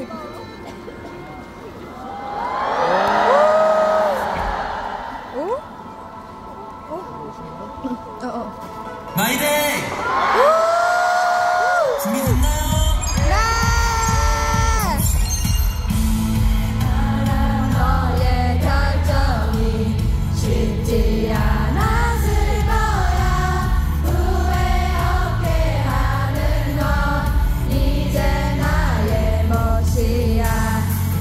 마이데이! 준비됐나요? 너의 결정이 쉽지 않았을 거야. 후회 없게 하는 건 이제 나의 몫이야.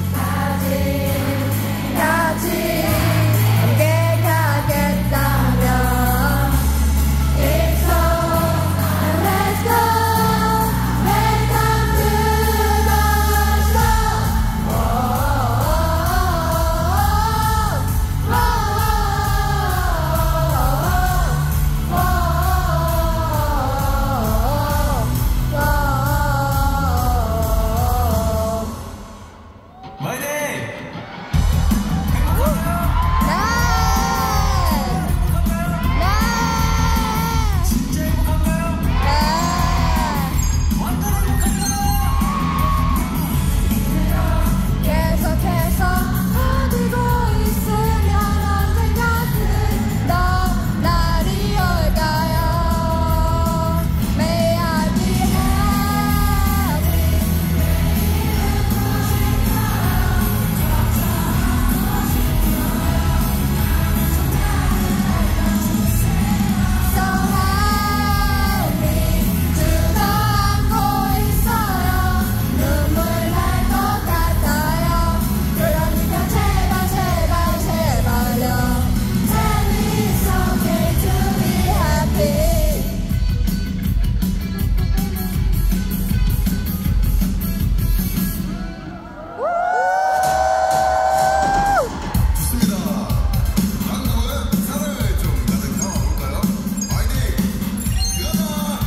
같이 함께 가겠다면 It's on and let's go. Welcome to the show. 마이데이! 진짜 행복한가요? 완전 행복한가요? 계속해서 가지고 있으면 언젠가 너 날이 올까요? May I be happy? So happy 주저앉고 있어요. 눈물 날 것 같아요. 그러니까 제발 제발 제발요. Tell me it's okay to be happy. 좋습니다. 다음 곡은 사랑을 좀 가득 담아볼까요? 마이데이 들어가.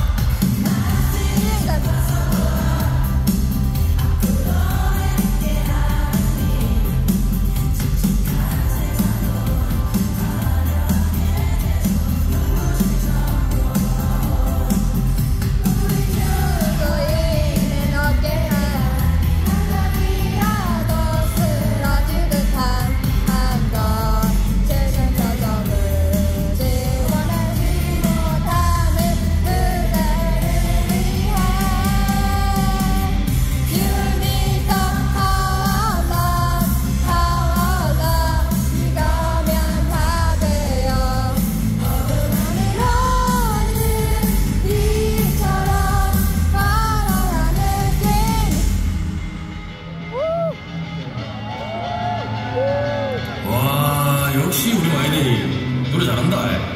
보이는 어깨가 하나이라도 쓰러질 듯한 한것 제겐 표정을 지워내지 못하는 그대를 위해 You need the power of love 이거면 다 돼요. 어른하는 이처럼 바라는 느낌. 와, 역시 우리 마이데이 노래 잘한다.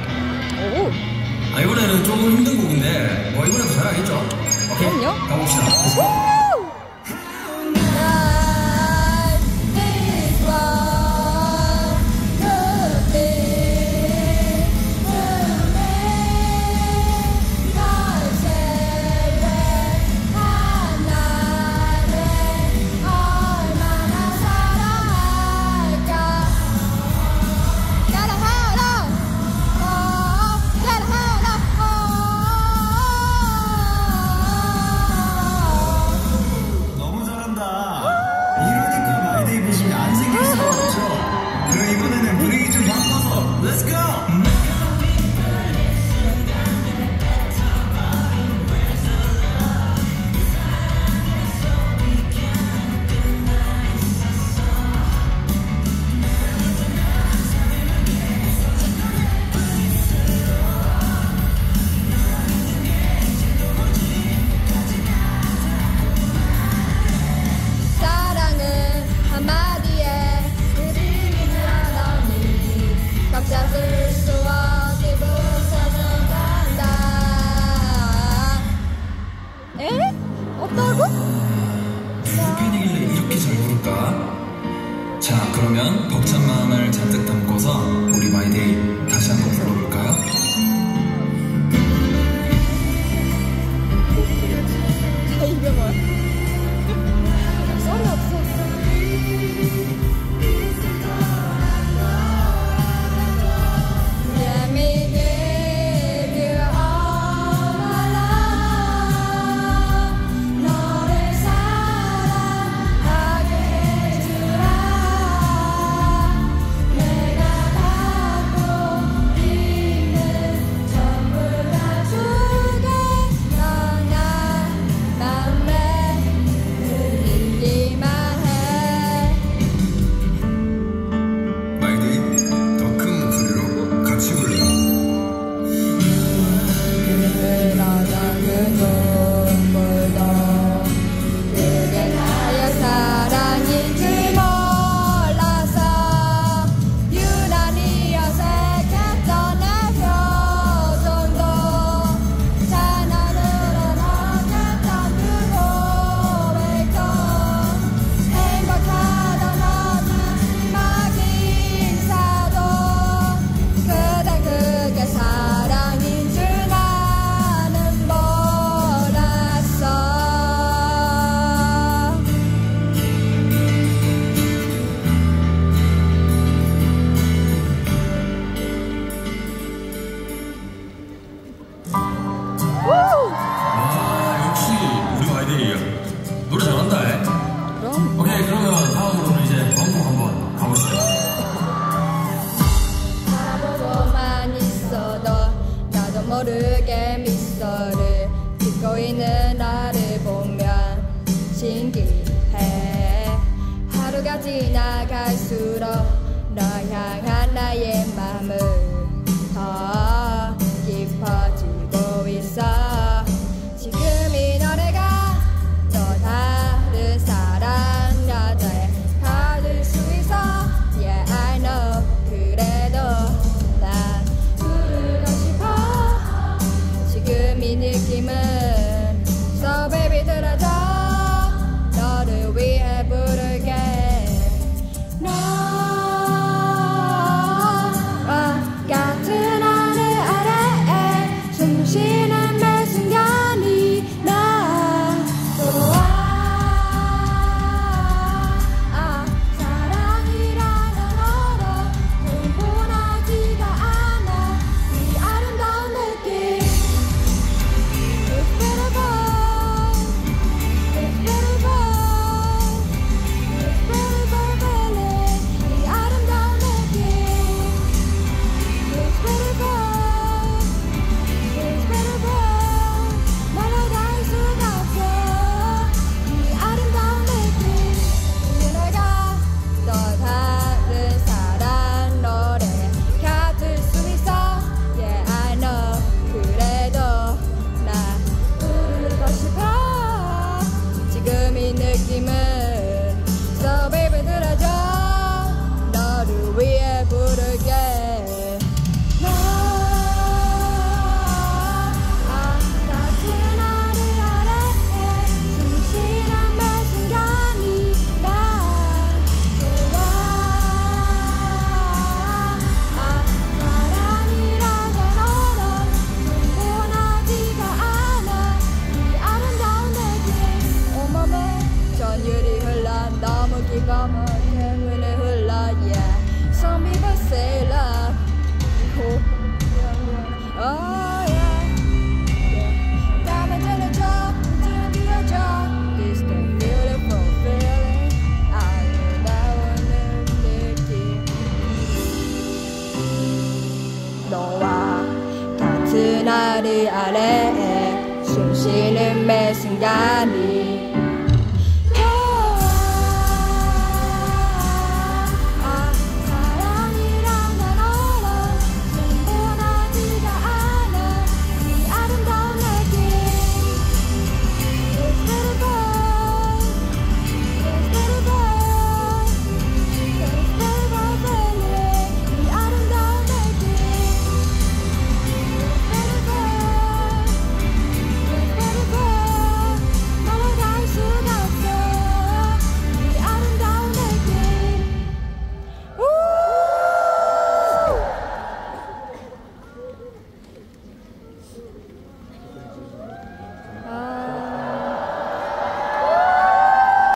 이번에는 조금 힘든 곡인데 뭐 이번에도 잘하겠죠? 오케이, 그럼요. 가봅시다. This one could be to me. 널 제외한 나를 얼마나 사랑할까. Gotta hold on. Gotta hold on. 모르게 미소를 짓고 있는 나를 보면 신기해. 하루가 지나갈수록 너 향한 나의 마음은 더 깊어지고 있어. 지금 이 노래가 또 다른 사랑 여자의 가질 수 있어. Yeah I know. 그래도 난 부르고 싶어. 지금 이 느낌은 So baby 들어줘. 너를 위해 부를게. 너와 같은 하늘 아래에 숨쉬는 매 순간이 난 좋아. 사랑이라는 언어 충분하지가 않아. 이 아름다운 느낌 It's beautiful. It's beautiful. It's beautiful feeling. 이 아름다운 느낌 It's beautiful. It's beautiful. 말로 닿을 수가 없어. 이 아름다운 느낌. 이 노래가 또 다른 사랑 노래 같을 수 있어. Yeah I know. 그래도 나 부르고 싶어. 지금 이 느낌은 So baby 들어줘. 너를 위해 부를게. 같은 하늘 아래에 숨쉬는 매 순간이 난 좋아. 사랑이라는 언어 충분하지가 않아. 이 아름다운 느낌 온몸에 전율이 흘러. 너무 기가 막히게 흘러. Yeah. Some people say love. Oh yeah. 땀을 들려줘. 들려줘. This the beautiful feeling. 아름다운 느낌. 너와 같은 하늘 아래에 숨쉬는 매 순간이